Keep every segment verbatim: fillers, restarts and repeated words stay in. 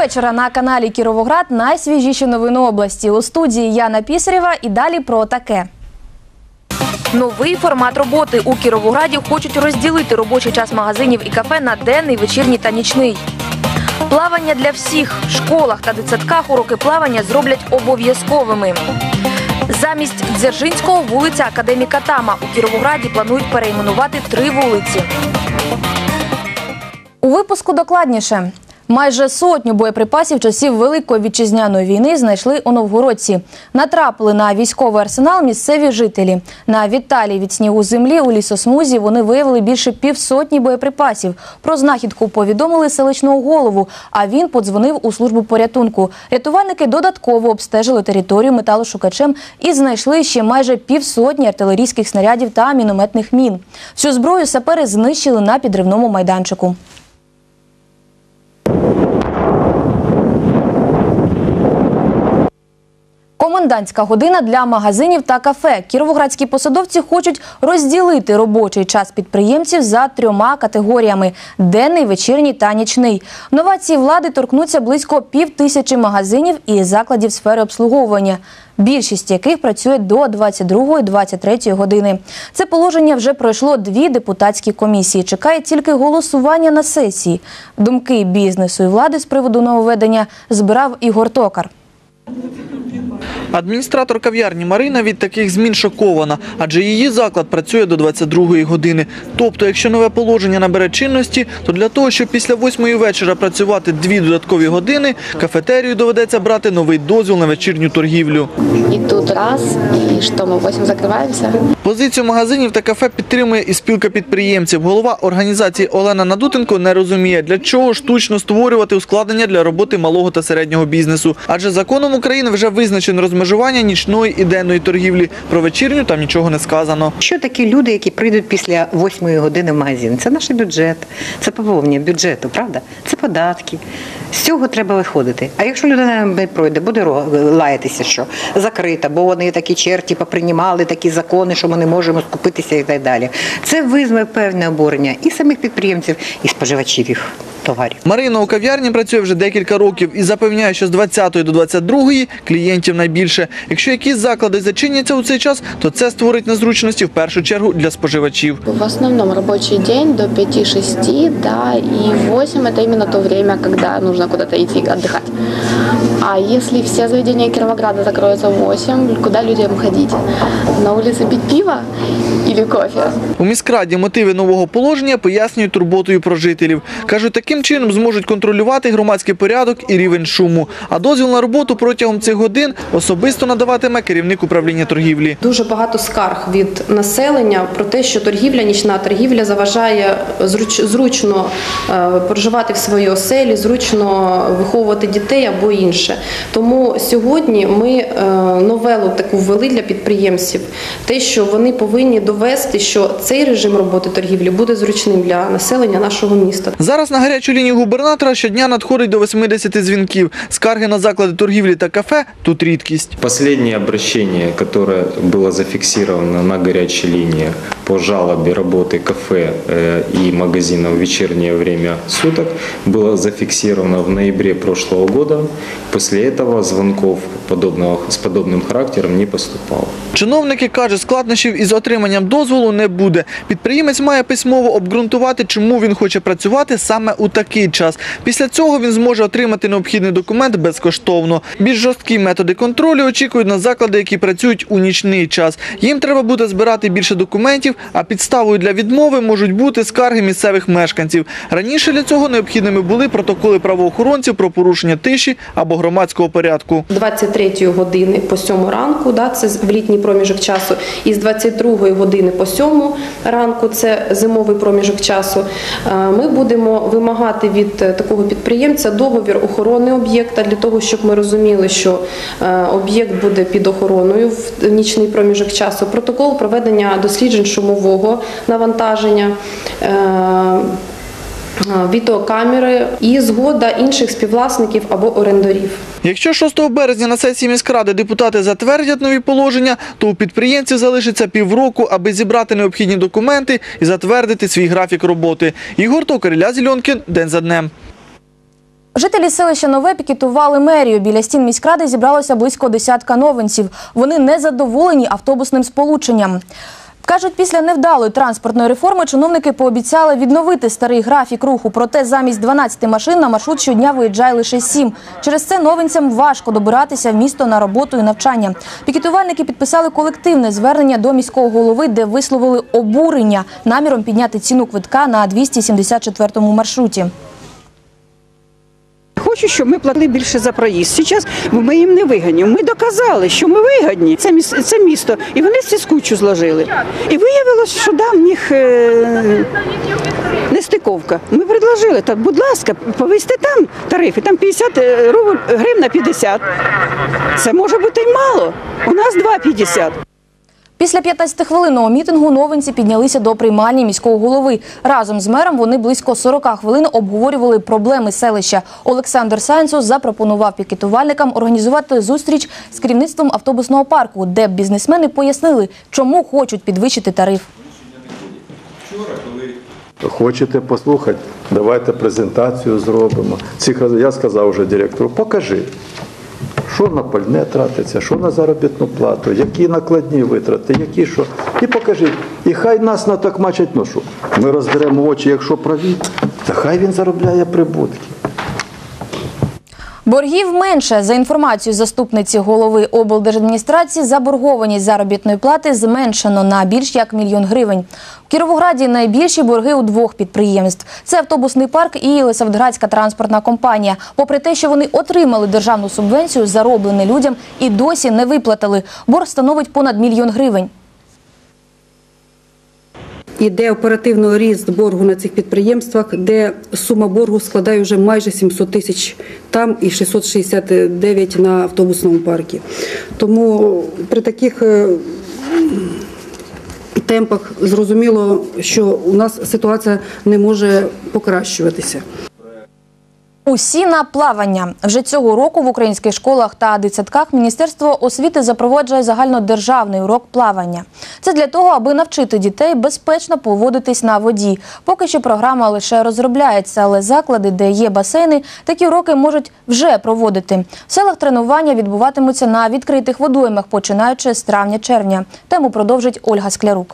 вечора на каналі Кіровоград найсвіжіші новини області. У студії Яна Пісарєва і далі про таке. Новий формат роботи. У Кіровограді хочуть розділити робочий час магазинів і кафе на денний, вечірній та нічний. Плавання для всіх. В школах та дитсадках уроки плавання зроблять обов'язковими. Замість Дзержинського – вулиця Академіка Тама. У Кіровограді планують перейменувати три вулиці. У випуску докладніше. Майже сотню боєприпасів часів Великої Вітчизняної війни знайшли у Новгородці. Натрапили на військовий арсенал місцеві жителі. На відталі від снігу землі у лісосмузі вони виявили більше півсотні боєприпасів. Про знахідку повідомили селищного голову, а він подзвонив у службу порятунку. Рятувальники додатково обстежили територію металошукачем і знайшли ще майже півсотні артилерійських снарядів та мінометних мін. Всю зброю сапери знищили на підривному майданчику. Комендантська година для магазинів та кафе. Кіровоградські посадовці хочуть розділити робочий час підприємців за трьома категоріями – денний, вечірній та нічний. Новації влади торкнуться близько пів тисячі магазинів і закладів сфери обслуговування, більшість яких працює до двадцять другої - двадцять третьої години. Це положення вже пройшло дві депутатські комісії. Чекає тільки голосування на сесії. Думки бізнесу і влади з приводу нововведення збирав Ігор Токар. Адміністратор кав'ярні Марина від таких змін шокована, адже її заклад працює до двадцять другої години. Тобто, якщо нове положення набере чинності, то для того, щоб після восьмої вечора працювати дві додаткові години, кафетерію доведеться брати новий дозвіл на вечірню торгівлю. І тут раз, і що, ми в восьмій закриваємося? Позицію магазинів та кафе підтримує і спілка підприємців. Голова організації Олена Надутенко не розуміє, для чого штучно створювати ускладнення для роботи малого та середнього бізнесу. Адже законом України вже визначено розмежування нічної і денної торгівлі. Про вечірню там нічого не сказано. Що такі люди, які прийдуть після восьмої години в магазин? Це наш бюджет, це поповнення бюджету, правда? Це податки. З цього треба виходити. А якщо людина не пройде, буде лаятися, що закрита, бо вони такі черті поприймали такі закони, що ми не можемо скупитися і так далі. Це визве певне обурення і самих підприємців, і споживачів їх товарів. Марина у кав'ярні працює вже декілька років і запевняє, що з двадцятої до двадцять другої клієнтів найбільше. Якщо якісь заклади зачиняться у цей час, то це створить незручності в першу чергу для споживачів. В основному робочий день до пяти-шести, да, и восемь – это именно то время, когда нужно куда-то идти отдыхать. А если все заведения Кировограда закроются в восемь, куда людям ходить? На улице пить пиво или кофе? У міськраді мотиви нового положення пояснюють турботою про жителів. Кажуть, таким чином зможуть контролювати громадський порядок і рівень шуму. А дозвіл на роботу протягом цих годин особисто надаватиме керівник управління торгівлі. Дуже багато скарг від населення про те, що торгівля, нічна торгівля заважає зруч, зручно е, проживати в своїй оселі, зручно виховувати дітей або інше. Тому сьогодні ми е, новелу таку ввели для підприємців. Те, що вони повинні довести, що цей режим роботи торгівлі буде зручним для населення нашого міста. Зараз на гарячу лінію губернатора щодня надходить до восьмидесяти дзвінків. Скарги на заклади торгівлі та кафе – тут рідкість. Последнее обращение, которое было зафиксировано на горячей линии по жалобе работы кафе и магазинов в вечернее время суток, было зафиксировано в ноябре прошлого года. После этого звонков подобного, с подобным характером не поступало. Чиновники кажуть, складнощів із отриманням дозволу не буде. Підприємець має письмово обґрунтувати, чому він хоче працювати саме у такий час. Після цього він зможе отримати необхідний документ безкоштовно. Більш жорсткі методи контролю очікують на заклади, які працюють у нічний час. Їм треба буде збирати більше документів, а підставою для відмови можуть бути скарги місцевих мешканців. Раніше для цього необхідними були протоколи правоохоронців про порушення тиші або громадського порядку. З двадцять третьої години по сьому ранку, да, це в літній проміжок часу, і з двадцять другої години по сьому ранку, це зимовий проміжок часу, ми будемо вимагати від такого підприємця договір охорони об'єкта, для того, щоб ми розуміли, що об'єкт буде під охороною в нічний проміжок часу, протокол проведення досліджень шумового навантаження, відеокамери і згода інших співвласників або орендарів. Якщо шостого березня на сесії міськради депутати затвердять нові положення, то у підприємців залишиться півроку, аби зібрати необхідні документи і затвердити свій графік роботи. Ігор Токар, Ілля Зільонкін, день за днем. Жителі селища Нове пікетували мерію. Біля стін міськради зібралося близько десятка новинців. Вони не задоволені автобусним сполученням. Кажуть, після невдалої транспортної реформи чиновники пообіцяли відновити старий графік руху. Проте замість дванадцяти машин на маршрут щодня виїжджає лише сім. Через це новинцям важко добиратися в місто на роботу і навчання. Пікетувальники підписали колективне звернення до міського голови, де висловили обурення наміром підняти ціну квитка на двісті сімдесят четвертому маршруті. Хочу, щоб ми платили більше за проїзд. Зараз ми їм не вигідні. Ми доказали, що ми вигідні. Це місто, це місто. І вони ці кучу зложили. І виявилося, що да, в них е, нестиковка. Ми предложили, так, будь ласка, повисьте там тарифи, там п'ятдесят гривень на п'ятдесят. Це може бути й мало. У нас два п'ятдесят. Після п'ятнадцятихвилинного мітингу новинці піднялися до приймальні міського голови. Разом з мером вони близько сорока хвилин обговорювали проблеми селища. Олександр Сайнцов запропонував пікетувальникам організувати зустріч з керівництвом автобусного парку, де бізнесмени пояснили, чому хочуть підвищити тариф. Хочете послухати? Давайте презентацію зробимо. Я сказав вже директору, покажи. Що на пальне тратиться, що на заробітну плату, які накладні витрати, які що. І покажіть. І хай нас на так мачать ношу. Ми роздеремо очі, якщо праві, та хай він заробляє прибутки. Боргів менше. За інформацією заступниці голови облдержадміністрації, заборгованість заробітної плати зменшено на більш як мільйон гривень. В Кіровограді найбільші борги у двох підприємств. Це автобусний парк і Лисавдградська транспортна компанія. Попри те, що вони отримали державну субвенцію, зароблену людям і досі не виплатили. Борг становить понад мільйон гривень. Іде оперативний ріст боргу на цих підприємствах, де сума боргу складає вже майже сімсот тисяч там і шістсот шістдесят дев'ять на автобусному парку. Тому при таких темпах зрозуміло, що у нас ситуація не може покращуватися. Усі на плавання. Вже цього року в українських школах та дитсадках Міністерство освіти запроваджує загальнодержавний урок плавання. Це для того, аби навчити дітей безпечно поводитись на воді. Поки що програма лише розробляється, але заклади, де є басейни, такі уроки можуть вже проводити. В селах тренування відбуватимуться на відкритих водоймах, починаючи з травня-червня. Тему продовжить Ольга Склярук.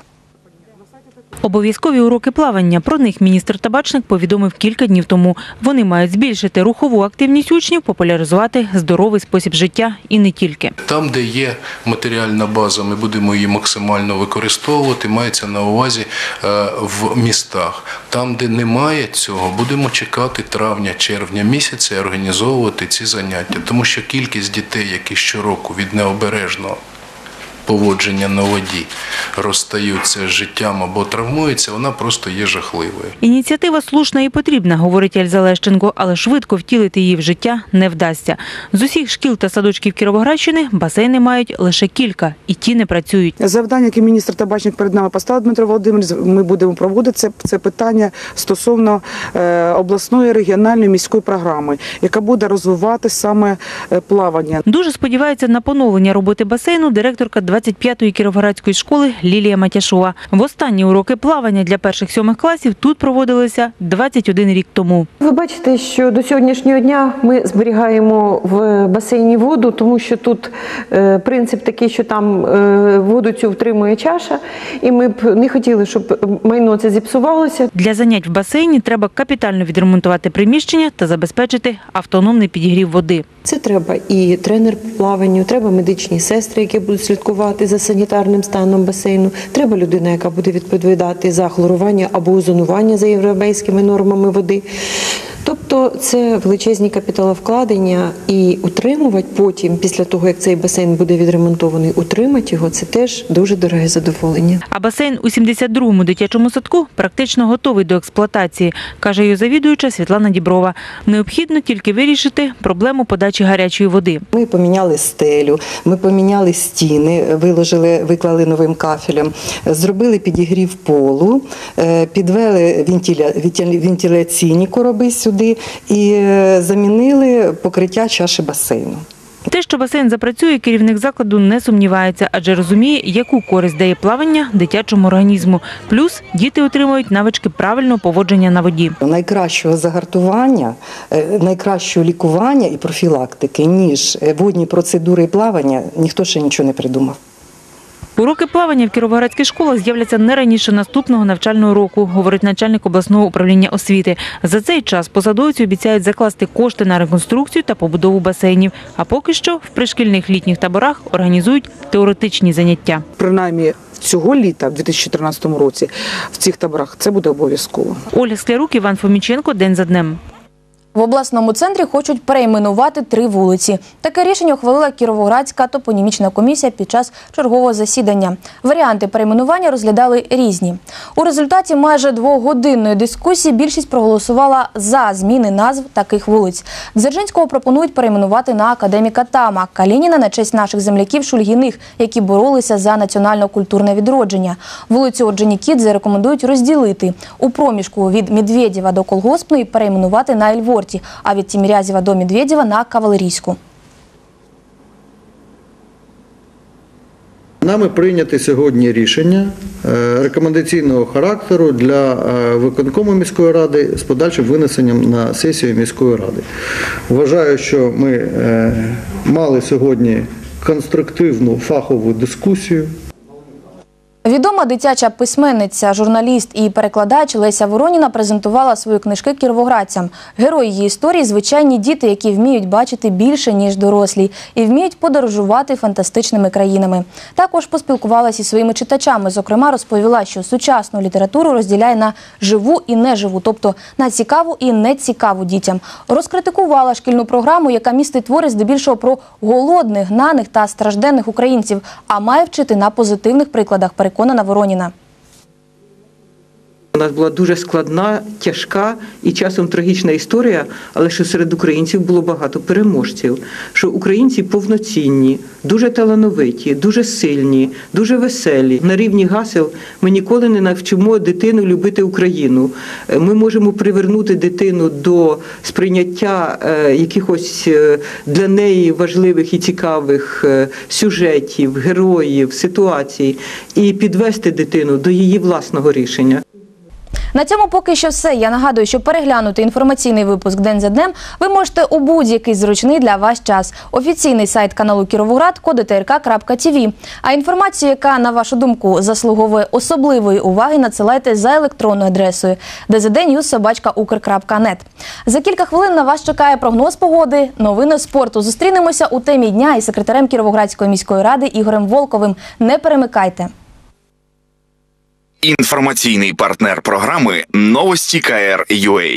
Обов'язкові уроки плавання. Про них міністр Табачник повідомив кілька днів тому. Вони мають збільшити рухову активність учнів, популяризувати здоровий спосіб життя і не тільки. Там, де є матеріальна база, ми будемо її максимально використовувати, мається на увазі в містах. Там, де немає цього, будемо чекати травня-червня місяця і організовувати ці заняття. Тому що кількість дітей, які щороку від необережного поводження на воді розстаються з життям або травмуються, вона просто є жахливою. Ініціатива слушна і потрібна, говорить Ельза Лещенко, але швидко втілити її в життя не вдасться. З усіх шкіл та садочків Кіровоградщини басейни мають лише кілька, і ті не працюють. Завдання, яке міністр Табачник перед нами поставив, Дмитро Володимирович, ми будемо проводити це, це питання стосовно е, обласної, регіональної, міської програми, яка буде розвивати саме плавання. Дуже сподівається на поновлення роботи басейну директорка двадцять п'ятої Кіровоградської школи Лілія Матяшова. Востанні уроки плавання для перших-сьомих класів тут проводилися двадцять один рік тому. Ви бачите, що до сьогоднішнього дня ми зберігаємо в басейні воду, тому що тут е, принцип такий, що там е, воду цю втримує чаша, і ми б не хотіли, щоб майно це зіпсувалося. Для занять в басейні треба капітально відремонтувати приміщення та забезпечити автономний підігрів води. Це треба і тренер по плаванню, треба медичні сестри, які будуть слідкувати за санітарним станом басейну, треба людина, яка буде відповідати за хлорування або озонування за європейськими нормами води. Тобто це величезні капіталовкладення, і утримувати потім, після того, як цей басейн буде відремонтований, утримати його – це теж дуже дороге задоволення. А басейн у сімдесят другому дитячому садку практично готовий до експлуатації, каже її завідуюча Світлана Діброва. Необхідно тільки вирішити проблему подачі гарячої води. Ми поміняли стелю, ми поміняли стіни, виложили, виклали новим кафелем, зробили підігрів полу, підвели вентиля, вентиляційні короби сюди і замінили покриття чаші басейну. Те, що басейн запрацює, керівник закладу не сумнівається, адже розуміє, яку користь дає плавання дитячому організму. Плюс діти отримують навички правильного поводження на воді. Найкращого загартування, найкращого лікування і профілактики, ніж водні процедури і плавання, ніхто ще нічого не придумав. Уроки плавання в кіровоградських школах з'являться не раніше наступного навчального року, говорить начальник обласного управління освіти. За цей час посадовці обіцяють закласти кошти на реконструкцію та побудову басейнів. А поки що в пришкільних літніх таборах організують теоретичні заняття. Принаймні цього літа, в дві тисячі тринадцятому році, в цих таборах це буде обов'язково. Ольга Склярук, Іван Фоміченко. День за днем. В обласному центрі хочуть перейменувати три вулиці. Таке рішення ухвалила Кіровоградська топонімічна комісія під час чергового засідання. Варіанти перейменування розглядали різні. У результаті майже двогодинної дискусії більшість проголосувала за зміни назв таких вулиць. Дзержинського пропонують перейменувати на академіка Тама, Калініна на честь наших земляків Шульгіних, які боролися за національно-культурне відродження. Вулицю Орджонікідзе рекомендують розділити. У проміжку від Медведєва до Колгоспної перейменувати на Ельворті, а від Тімірязєва до Медведєва на Кавалерійську. Нами прийняте сьогодні рішення рекомендаційного характеру для виконкому міської ради з подальшим винесенням на сесію міської ради. Вважаю, що ми мали сьогодні конструктивну фахову дискусію. Відома дитяча письменниця, журналіст і перекладач Леся Вороніна презентувала свої книжки кіровоградцям. Герої її історії – звичайні діти, які вміють бачити більше, ніж дорослі, і вміють подорожувати фантастичними країнами. Також поспілкувалася із своїми читачами. Зокрема, розповіла, що сучасну літературу розділяє на живу і неживу, тобто на цікаву і нецікаву дітям. Розкритикувала шкільну програму, яка містить твори здебільшого про голодних, гнаних та стражденних українців, а має вчити на позитивних прикладах, переконана Вороніна. У нас була дуже складна, тяжка і часом трагічна історія, але що серед українців було багато переможців. Що українці повноцінні, дуже талановиті, дуже сильні, дуже веселі. На рівні гасел ми ніколи не навчимо дитину любити Україну. Ми можемо привернути дитину до сприйняття якихось для неї важливих і цікавих сюжетів, героїв, ситуацій і підвести дитину до її власного рішення. На цьому поки що все. Я нагадую, що переглянути інформаційний випуск «День за днем» ви можете у будь-який зручний для вас час. Офіційний сайт каналу «Кіровоград» – коди Т Р К крапка Т В. А інформацію, яка, на вашу думку, заслуговує особливої уваги, надсилайте за електронною адресою д з д ньюс собачка укр крапка нет. За кілька хвилин на вас чекає прогноз погоди, новини спорту. Зустрінемося у темі дня із секретарем Кіровоградської міської ради Ігорем Волковим. Не перемикайте. Інформаційний партнер програми «Новості К Р Ю А».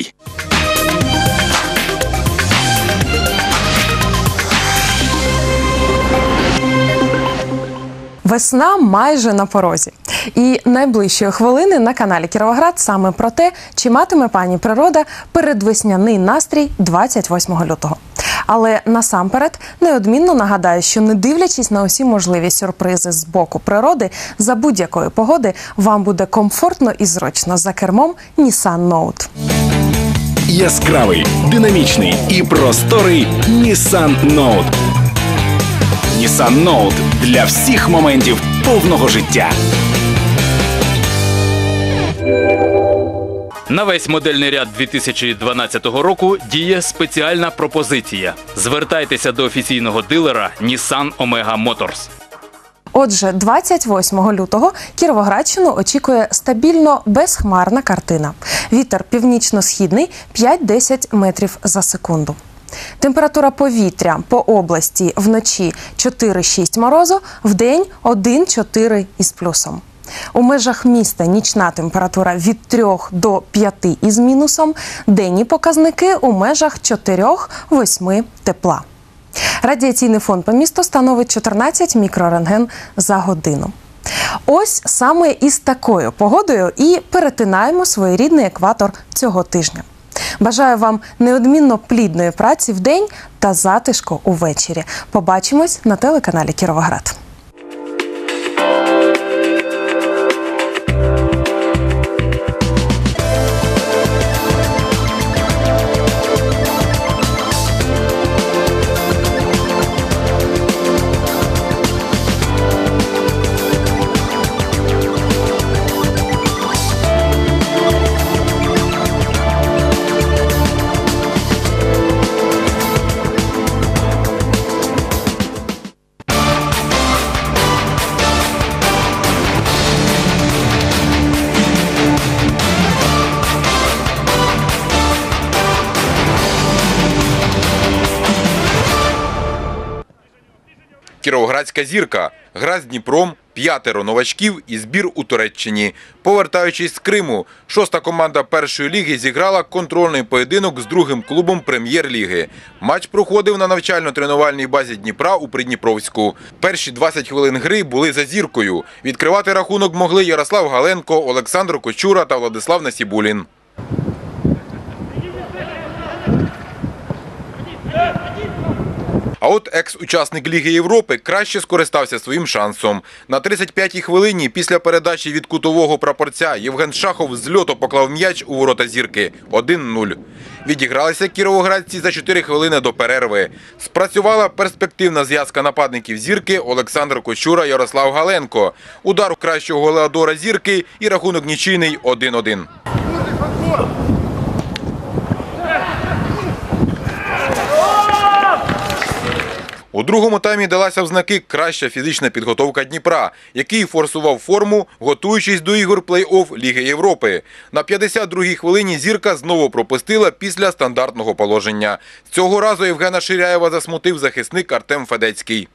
Весна майже на порозі. І найближчої хвилини на каналі Кіровоград саме про те, чи матиме пані природа передвесняний настрій двадцять восьмого лютого. Але насамперед неодмінно нагадаю, що не дивлячись на усі можливі сюрпризи з боку природи, за будь-якої погоди вам буде комфортно і зручно за кермом Nissan Note. Яскравий, динамічний і просторий Nissan Note. Nissan Note для всіх моментів повного життя. На весь модельний ряд дві тисячі дванадцятого року діє спеціальна пропозиція. Звертайтеся до офіційного дилера Nissan Omega Motors. Отже, двадцять восьмого лютого Кіровоградщину очікує стабільно безхмарна картина. Вітер північно-східний п'ять-десять метрів за секунду. Температура повітря по області вночі чотири-шість морозу, вдень один-чотири із плюсом. У межах міста нічна температура від трьох до п'яти із мінусом, денні показники у межах чотири-восьми тепла. Радіаційний фон по місту становить чотирнадцять мікрорентген за годину. Ось саме із такою погодою і перетинаємо своєрідний екватор цього тижня. Бажаю вам неодмінно плідної праці вдень та затишку увечері. Побачимось на телеканалі Кіровоград. Кіровоградська зірка. Гра з Дніпром, п'ятеро новачків і збір у Туреччині. Повертаючись з Криму, шоста команда першої ліги зіграла контрольний поєдинок з другим клубом прем'єр-ліги. Матч проходив на навчально-тренувальній базі Дніпра у Придніпровську. Перші двадцять хвилин гри були за зіркою. Відкривати рахунок могли Ярослав Галенко, Олександр Кочура та Владислав Насібулін. А от екс-учасник Ліги Європи краще скористався своїм шансом. На тридцять п'ятій хвилині після передачі від кутового прапорця Євген Шахов з льоту поклав м'яч у ворота зірки – один нуль. Відігралися кіровоградці за чотири хвилини до перерви. Спрацювала перспективна зв'язка нападників зірки Олександр Кочура, Ярослав Галенко. Удар у кращого голеадора зірки і рахунок нічийний – один один. У другому таймі далася в знаки краща фізична підготовка Дніпра, який форсував форму, готуючись до ігор плей-офф Ліги Європи. На п'ятдесят другій хвилині зірка знову пропустила після стандартного положення. Цього разу Євгена Ширяєва засмутив захисник Артем Федецький.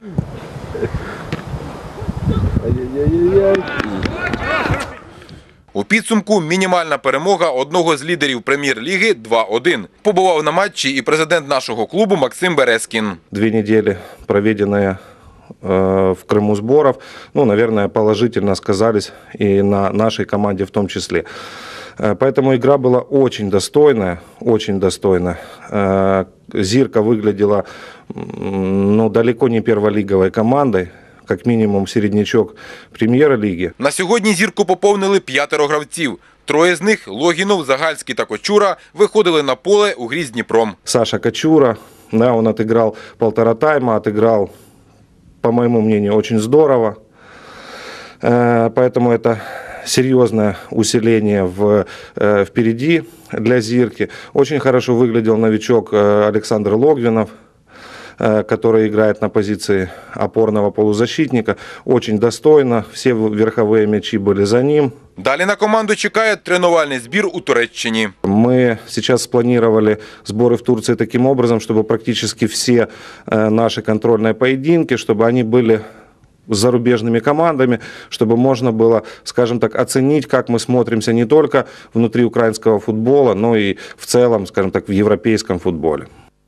У підсумку мінімальна перемога одного з лідерів прем'єр-ліги два один. Побував на матчі і президент нашого клубу Максим Березкін. Две недели, проведенные э, в Крыму сборов, ну, наверное, положительно сказались и на нашей команде в том числе. Э, поэтому игра была очень достойная, очень достойная. Э, Зирка выглядела, ну, далеко не перволиговой командой. Як мінімум середнячок прем'єр-ліги. На сьогодні зірку поповнили п'ятеро гравців. Троє з них – Логінов, Загальський та Кочура – виходили на поле у грі з Дніпром. Саша Кочура, да, он отыграл полтора тайма, отыграл, по моему мнению, очень здорово. Поэтому это серьезное усиление в, впереди для Зирки. Очень хорошо выглядел новичок Александр Логвинов, который играет на позиции опорного полузащитника. Очень достойно. Все верховые мячи были за ним. Далі на команду чекає тренувальний збір у Туреччині. Мы сейчас спланировали сборы в Турции таким образом, чтобы практически все наши контрольные поединки, чтобы они были с зарубежными командами, чтобы можно было, скажем так, оценить, как мы смотримся не только внутри украинского футбола, но и в целом, скажем так, в европейском футболе.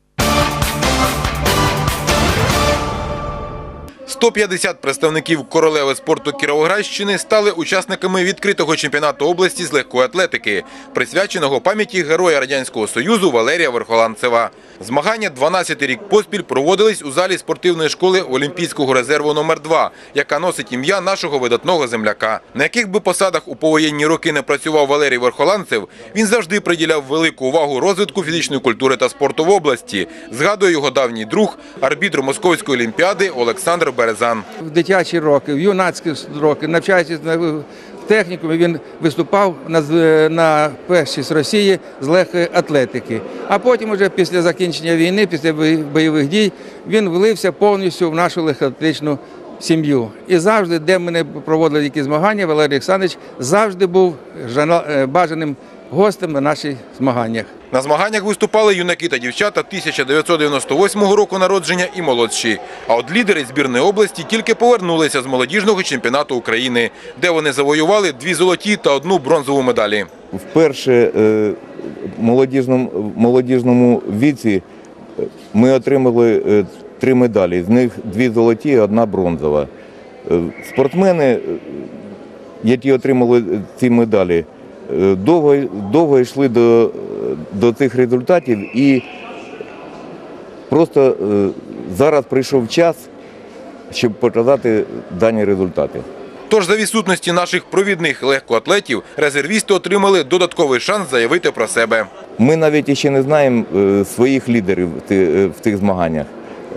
сто п'ятдесят представників королеви спорту Кіровоградщини стали учасниками відкритого чемпіонату області з легкої атлетики, присвяченого пам'яті героя Радянського Союзу Валерія Верхоланцева. Змагання дванадцятий рік поспіль проводились у залі спортивної школи Олімпійського резерву номер два, яка носить ім'я нашого видатного земляка. На яких би посадах у повоєнні роки не працював Валерій Верхоланцев, він завжди приділяв велику увагу розвитку фізичної культури та спорту в області, згадує його давній друг, арбітр Московської олімпіади Олександр Березан. В дитячі роки, в юнацькі роки, навчаючись в технікумі, він виступав на, на першість Росії з легкої атлетики. А потім, вже після закінчення війни, після бойових дій, він влився повністю в нашу легкоатлетичну сім'ю. І завжди, де ми не проводили які змагання, Валерій Олександрович завжди був бажаним гостем на наших змаганнях. На змаганнях виступали юнаки та дівчата тисяча дев'ятсот дев'яносто восьмого року народження і молодші. А от лідери збірної області тільки повернулися з молодіжного чемпіонату України, де вони завоювали дві золоті та одну бронзову медалі. Вперше в молодіжному, молодіжному віці ми отримали три медалі, з них дві золоті і одна бронзова. Спортсмени, які отримали ці медалі, довго, довго йшли до, до цих результатів, і просто зараз прийшов час, щоб показати дані результати. Тож за відсутності наших провідних легкоатлетів резервісти отримали додатковий шанс заявити про себе. Ми навіть ще не знаємо своїх лідерів в цих змаганнях.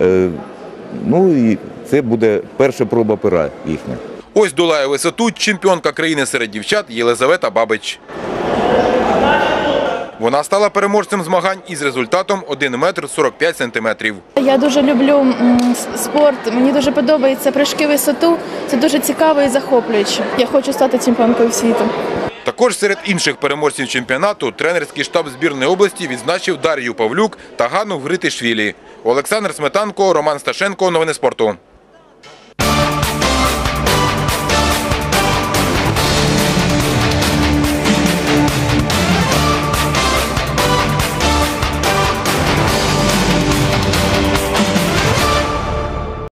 Ну і це буде перша проба пера їхня. Ось долає висоту чемпіонка країни серед дівчат Єлизавета Бабич. Вона стала переможцем змагань із результатом один метр сорок п'ять сантиметрів. Я дуже люблю спорт, мені дуже подобаються прыжки в висоту. Це дуже цікаво і захоплююче. Я хочу стати чемпіонкою світу. Також серед інших переможців чемпіонату тренерський штаб збірної області відзначив Дар'ю Павлюк та Ганну Гритишвілі. Олександр Сметанко, Роман Сташенко. Новини спорту.